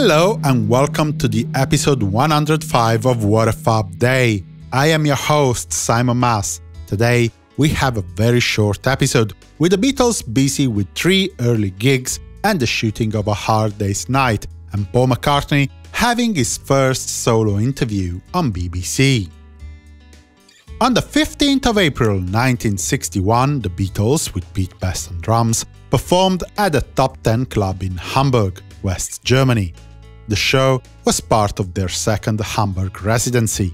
Hello and welcome to the episode 105 of What a Fab Day. I am your host, Simon Mas. Today, we have a very short episode, with the Beatles busy with 3 early gigs and the shooting of A Hard Day's Night, and Paul McCartney having his first solo interview on BBC. On the 15th of April 1961, the Beatles, with Pete Best on drums, performed at a Top 10 club in Hamburg, West Germany. The show was part of their second Hamburg residency.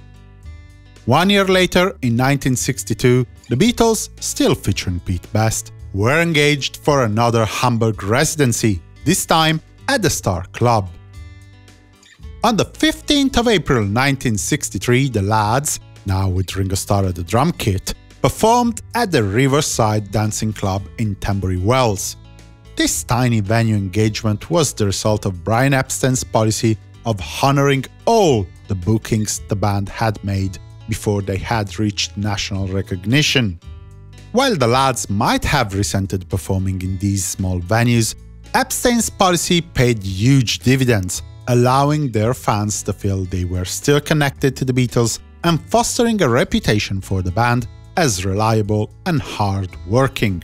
1 year later, in 1962, the Beatles, still featuring Pete Best, were engaged for another Hamburg residency, this time at the Star Club. On the 15th of April 1963, the lads, now with Ringo Starr at the drum kit, performed at the Riverside dancing club in Tenbury, Wales. This tiny venue engagement was the result of Brian Epstein's policy of honoring all the bookings the band had made before they had reached national recognition. While the lads might have resented performing in these small venues, Epstein's policy paid huge dividends, allowing their fans to feel they were still connected to the Beatles and fostering a reputation for the band as reliable and hard-working.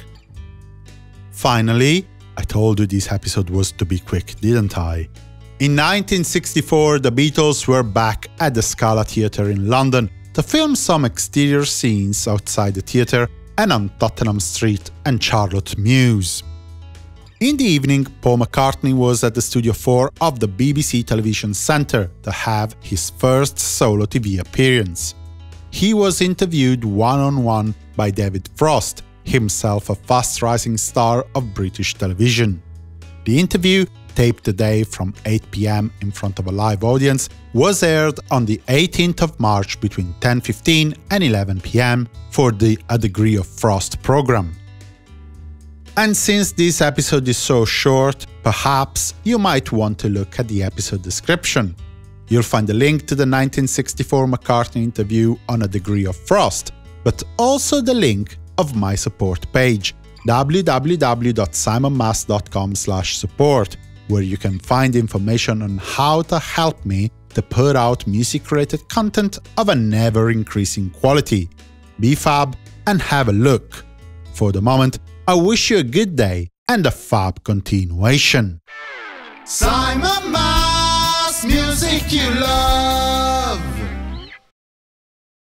Finally, I told you this episode was to be quick, didn't I? In 1964, the Beatles were back at the Scala Theatre in London to film some exterior scenes outside the theatre and on Tottenham Street and Charlotte Mews. In the evening, Paul McCartney was at the Studio 4 of the BBC Television Centre to have his first solo TV appearance. He was interviewed one-on-one by David Frost, himself a fast-rising star of British television. The interview, taped the day from 8 p.m. in front of a live audience, was aired on the 18th of March between 10:15 and 11 p.m. for the A Degree of Frost program. And since this episode is so short, perhaps you might want to look at the episode description. You'll find a link to the 1964 McCartney interview on A Degree of Frost, but also the link of my support page, www.simonmas.com/support, where you can find information on how to help me to put out music-related content of an ever-increasing quality. Be fab and have a look. For the moment, I wish you a good day and a fab continuation. Simon Mas, music you love.